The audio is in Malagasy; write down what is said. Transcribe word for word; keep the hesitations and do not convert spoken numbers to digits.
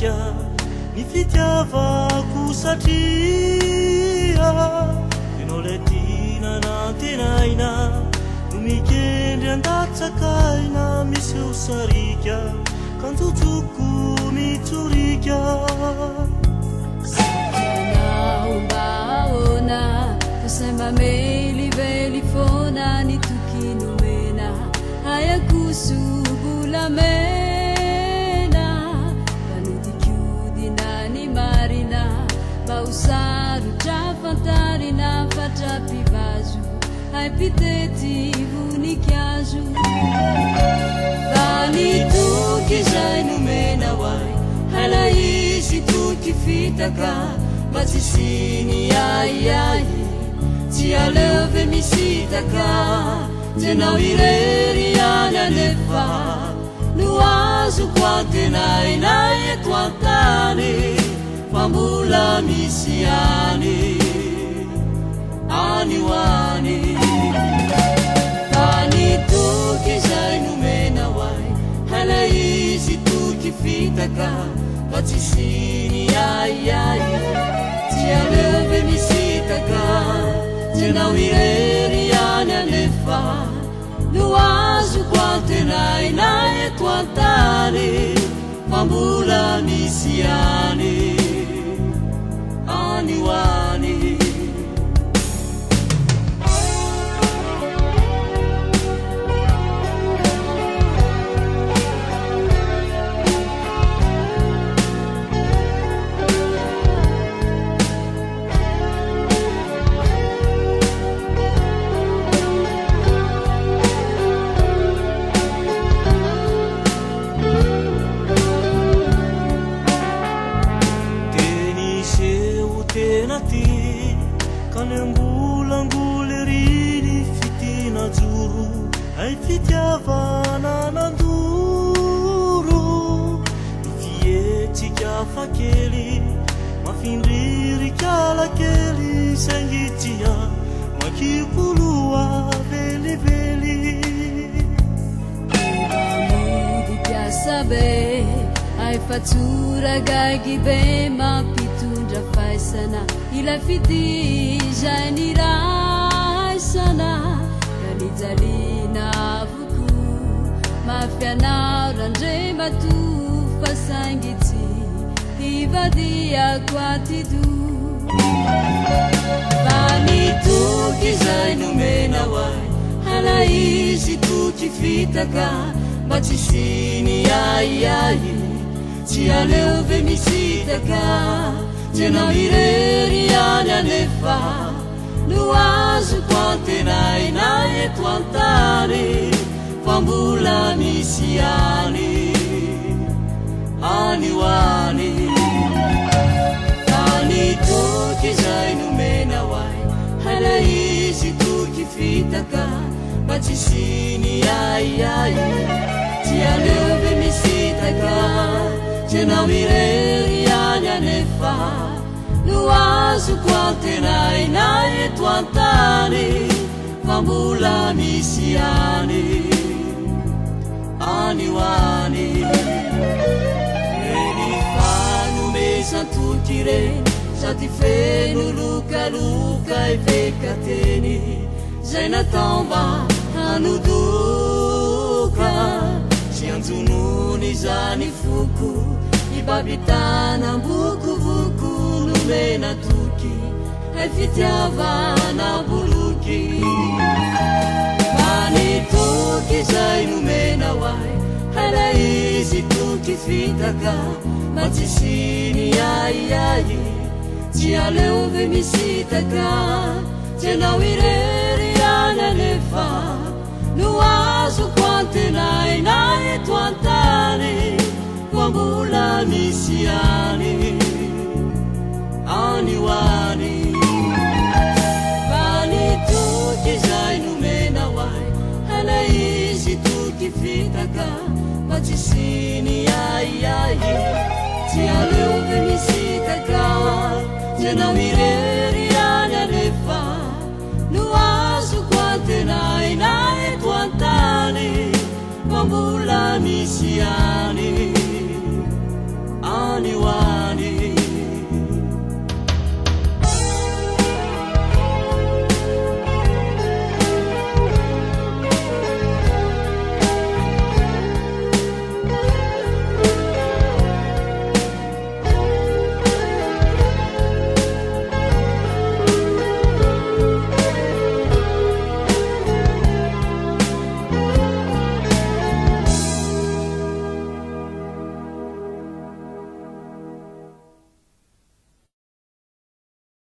sarika ny fitiavako satria enao lay tina nantenaina no mikendry andatsakaina miseo sarika kanjotsoko mitsorika Naombaona kusema meliveli fona nitukinumena hayakusubulamena panutikiudinani marina bausaru trafantarina fatrapivazu haipitetivunikiazu vanituki numena wai halaisi tukifitaka Batisini ai ai Tia leve misitaka Tena wireri ana nefa Nuazu kwa tena inaye tuantani Fambula misiani Ani wani Tani tuki zainu mena wai Hala izi tuki fitaka Batisini ai ai Tia leve misitaka Tena wireri ana nefa Nuazu kwa tena inaye tuantani Fambula misiani Ani wani Kanembulangulerini fitina juru ai fitiavana nanduru ifietika fakeli mafindiri kala keli sangitia makipulua veli veli Mudi piasabe ai fatura gagibe mapitundra faisana ila fitija niraisana Kanijalina vuku mafiana randre matu fasangiti Ivadia kwatidu Bani tuki zainu mena wai Hala izi tuki fitaka Batisini ai ai Tia leve misitaka Tena wireri ana nefa Nuazu kwa tena inaye tuantani Fambula misiani Ani wani Tani tuki zainu mena wai Hala izi tuki fitaka Batisini ai ai Tia leve misitaka Tena wireri ana nefa Nuazu kwa tena inaye tuantani Fambula misiani Ani wani Eni fanu mesa tutire Sati fenu luka luka evekateni Zaina tamba anuduka Sianzununi zani fuku Ibabitana buku buku numena tuki Efitiavana buluki Mani tuki zai numena wai Hala izi tuki fitaka Matisini ai ai Tia leuve misitaka Tena wireri ana nefa Nuazu kwa tena inaye tuantani Fambula misiani Ani wani Bani tuki zainu mena wai Hala izi tuki fitaka Batisini ai ai Tia leuve misitaka Tena wireri ana nefa Nuazu kwa tena inaye tuantani Fambula misiani ni wa